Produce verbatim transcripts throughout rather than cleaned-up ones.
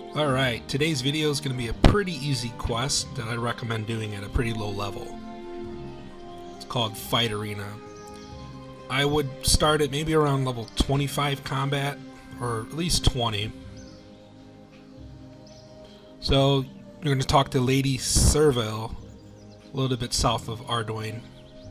Alright, today's video is going to be a pretty easy quest that I recommend doing at a pretty low level. It's called Fight Arena. I would start at maybe around level twenty-five combat, or at least twenty. So, you're going to talk to Lady Servile, a little bit south of Ardoin.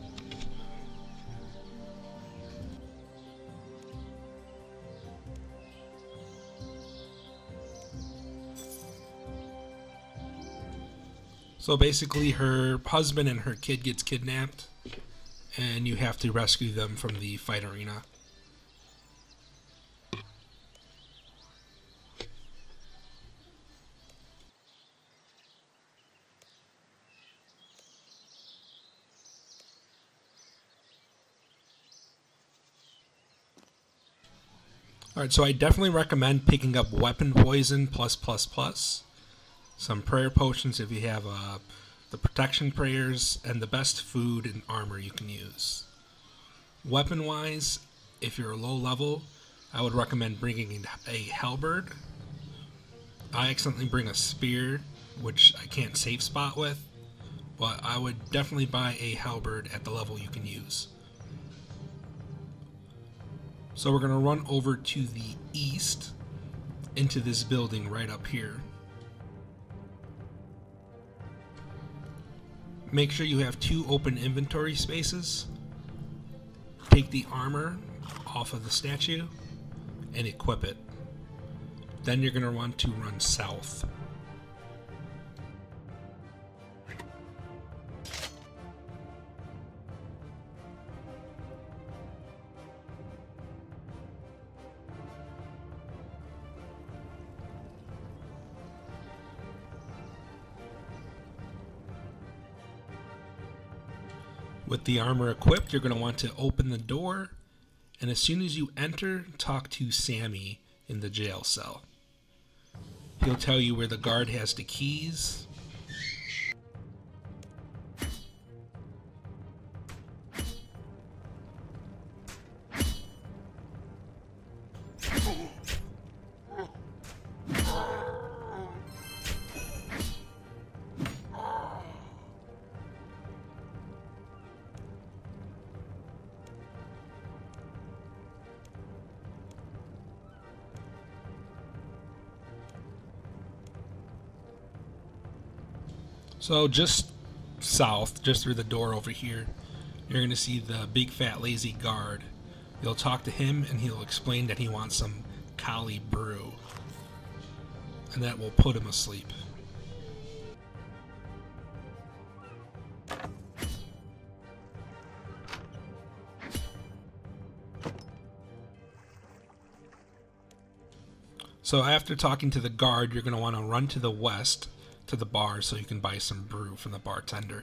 So basically her husband and her kid gets kidnapped and you have to rescue them from the fight arena. Alright, so I definitely recommend picking up weapon poison plus plus plus. Some prayer potions if you have uh, the protection prayers, and the best food and armor you can use. Weapon wise, if you're low level, I would recommend bringing a Halberd. I accidentally bring a spear, which I can't safe spot with, but I would definitely buy a Halberd at the level you can use. So we're going to run over to the east into this building right up here. Make sure you have two open inventory spaces. Take the armor off of the statue and equip it. Then you're going to want to run south. With the armor equipped, you're going to want to open the door, and as soon as you enter, talk to Sammy in the jail cell. He'll tell you where the guard has the keys. So just south, just through the door over here, you're going to see the big fat lazy guard. You'll talk to him and he'll explain that he wants some Kali brew. And that will put him asleep. So after talking to the guard, you're going to want to run to the west to the bar so you can buy some brew from the bartender.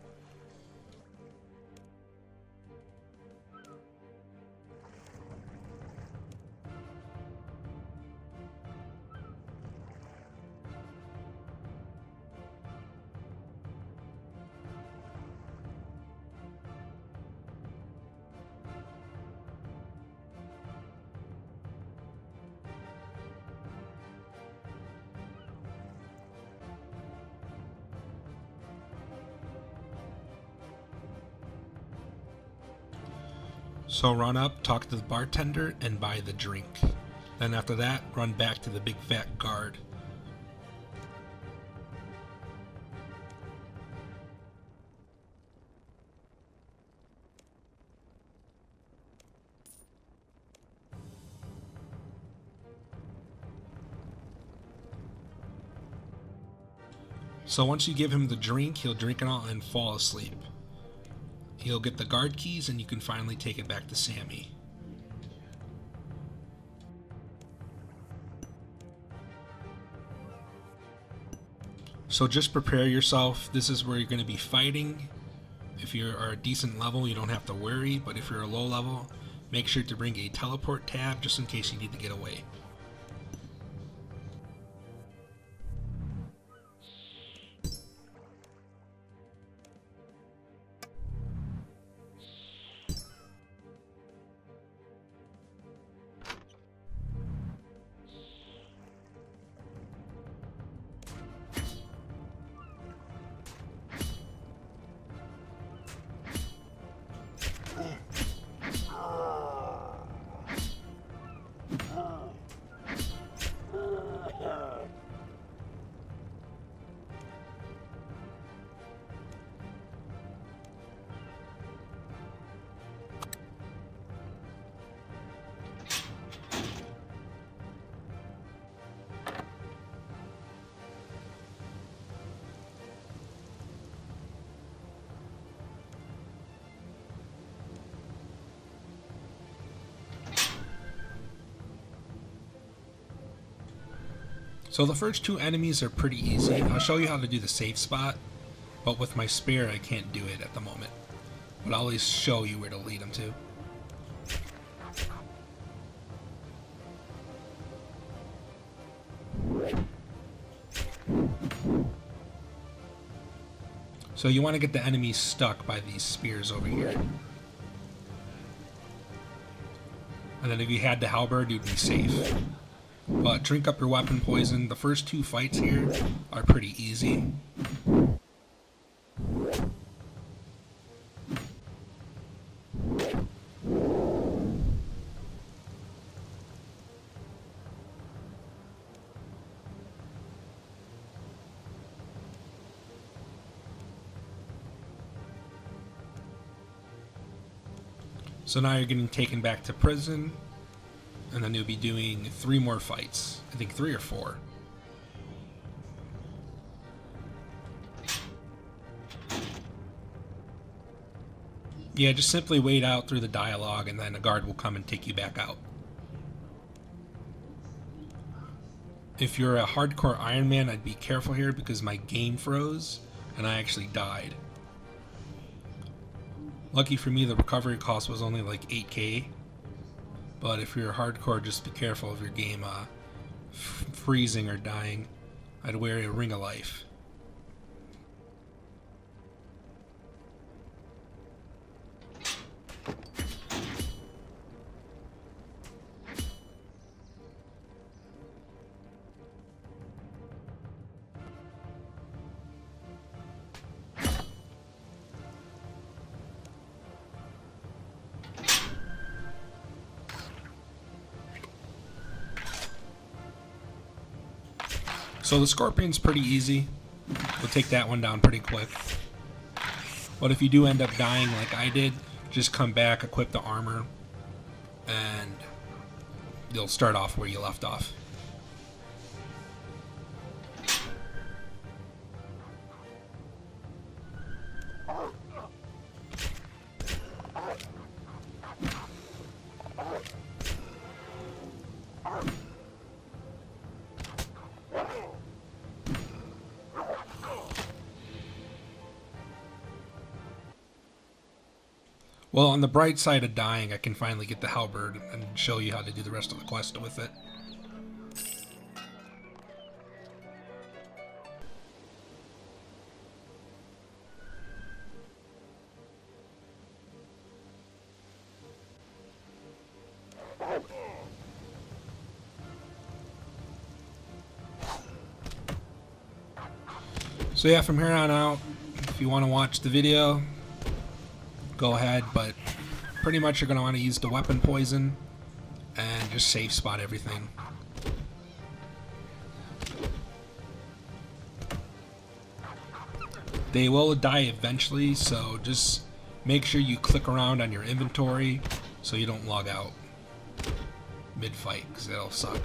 So run up, talk to the bartender, and buy the drink. Then after that, run back to the big fat guard. So once you give him the drink, he'll drink it all and fall asleep. He'll get the guard keys and you can finally take it back to Sammy. So just prepare yourself. This is where you're going to be fighting. If you are a decent level, you don't have to worry, but if you're a low level, make sure to bring a teleport tab just in case you need to get away. So the first two enemies are pretty easy. I'll show you how to do the safe spot, but with my spear I can't do it at the moment. But I'll at least show you where to lead them to. So you want to get the enemies stuck by these spears over here. And then if you had the halberd, you'd be safe. But drink up your weapon poison. The first two fights here are pretty easy. So now you're getting taken back to prison, and then you'll be doing three more fights. I think three or four. Yeah, just simply wait out through the dialogue, and then a guard will come and take you back out. If you're a hardcore Ironman, I'd be careful here because my game froze, and I actually died. Lucky for me, the recovery cost was only like eight K. But if you're hardcore, just be careful of your game uh, f freezing or dying. I'd wear a ring of life. So the scorpion's pretty easy. We'll take that one down pretty quick. But if you do end up dying like I did, just come back, equip the armor, and you'll start off where you left off. Well, on the bright side of dying, I can finally get the halberd and show you how to do the rest of the quest with it. So yeah, from here on out, if you want to watch the video, go ahead, but pretty much you're going to want to use the weapon poison and just safe spot everything. They will die eventually, so just make sure you click around on your inventory so you don't log out mid-fight, because it'll suck.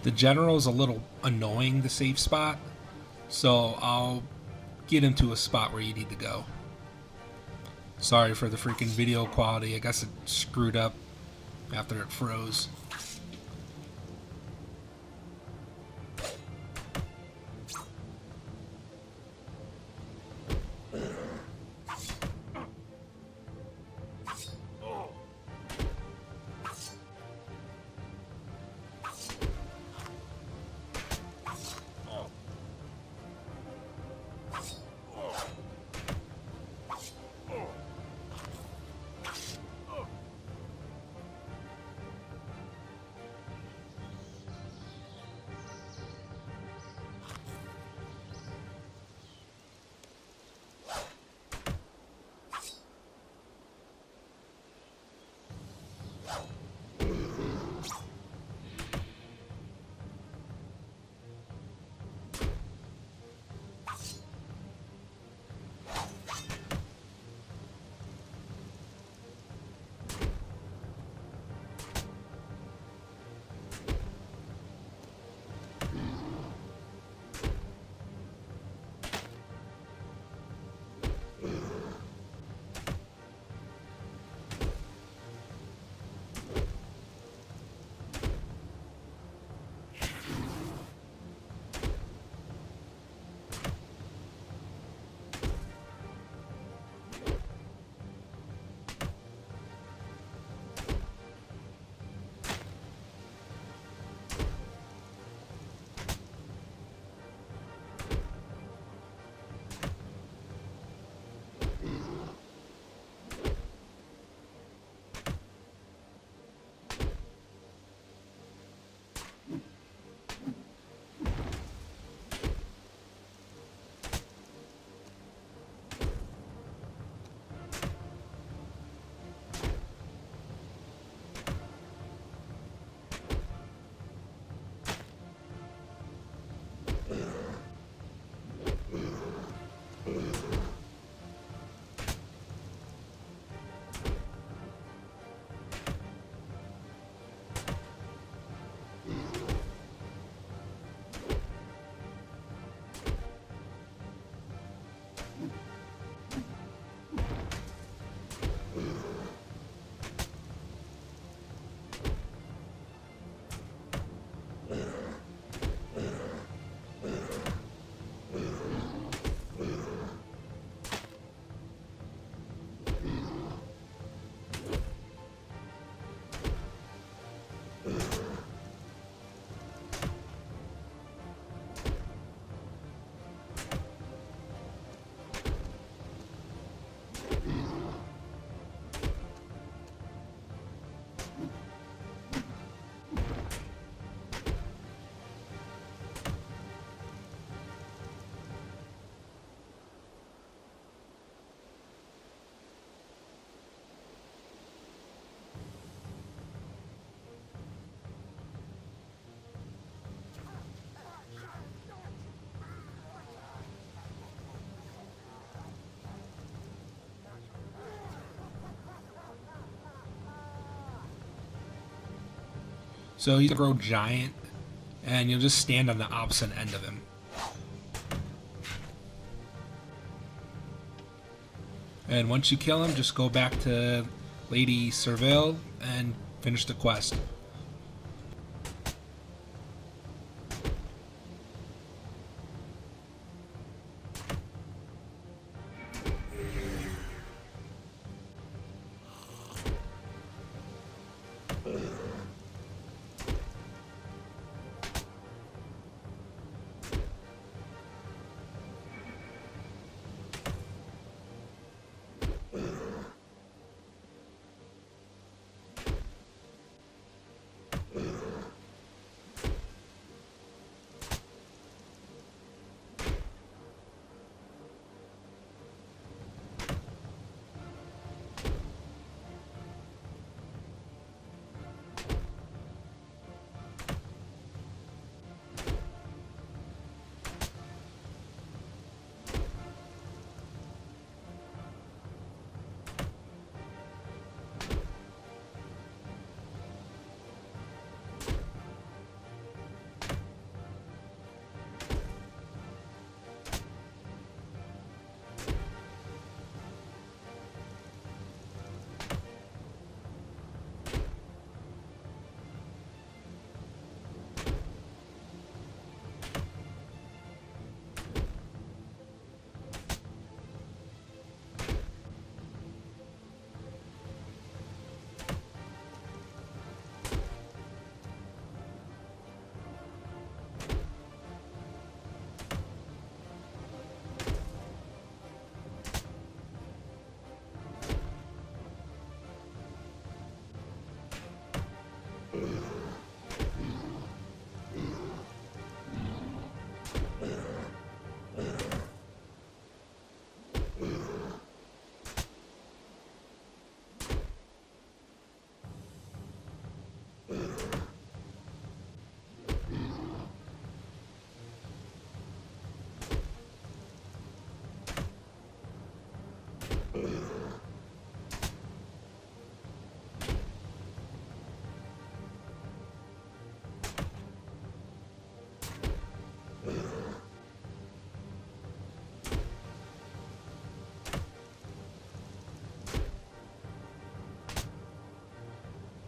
The general's a little annoying, the safe spot, so I'll get him to a spot where you need to go. Sorry for the freaking video quality. I guess it screwed up after it froze. So he's a grow giant, and you'll just stand on the opposite end of him. And once you kill him, just go back to Lady Serville and finish the quest.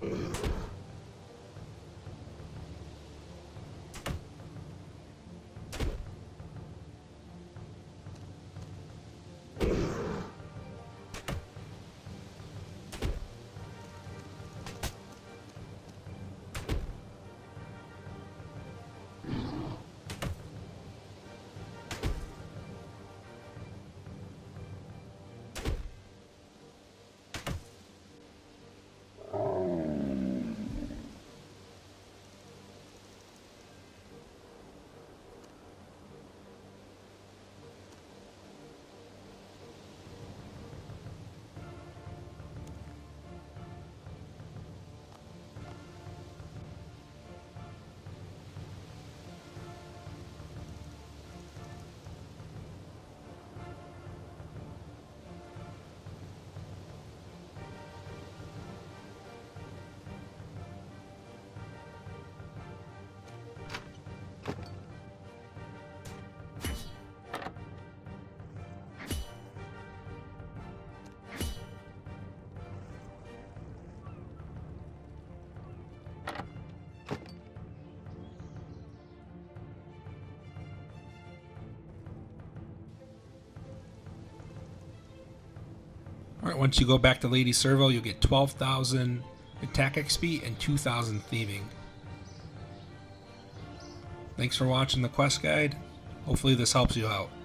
Alright, once you go back to Lady Servo, you'll get twelve thousand attack X P and two thousand thieving. Thanks for watching the quest guide. Hopefully this helps you out.